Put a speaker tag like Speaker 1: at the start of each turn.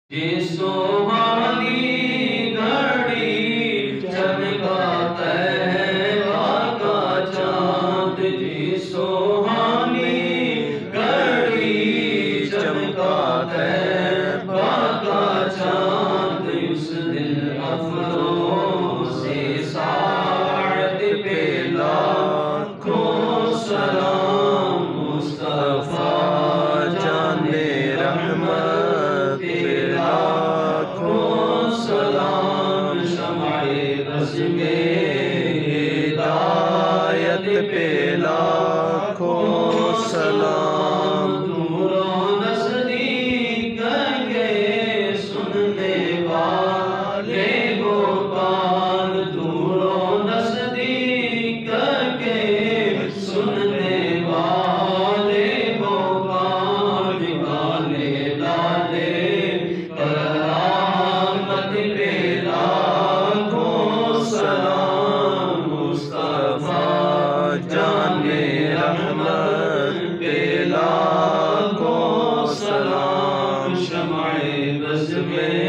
Speaker 1: یہ سوہانی گھڑی چمکاتا ہے کا چاند، جی سوہانی گھڑی چمکاتا ہے کا چاند، اس دل افروز سے ساعت پہ لاکھوں سلام، مصطفیٰ جان رحمت پہ لاکھوں سلام، شمع بز میں ہدایت پہ لاکھوں سلام، دور و نزدیک گئے سننے والے گوپال، دور و نزدیک گئے سننے والے گوپال، نکالے لالے کرامت پہ لاکھوں سلام، مصطفیٰ جان رحمت پہ لاکھوں سلام، شمع بز میں